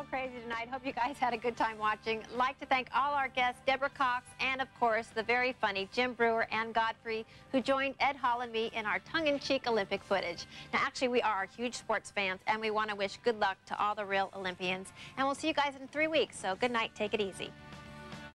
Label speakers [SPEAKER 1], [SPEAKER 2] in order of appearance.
[SPEAKER 1] so crazy tonight. Hope you guys had a good time watching. I'd like to thank all our guests, Deborah Cox, and of course, the very funny Jim Brewer and Godfrey, who joined Ed Hall and me in our tongue-in-cheek Olympic footage. Now, actually, we are huge sports fans, and we want to wish good luck to all the real Olympians. And we'll see you guys in 3 weeks, so good night, take it easy.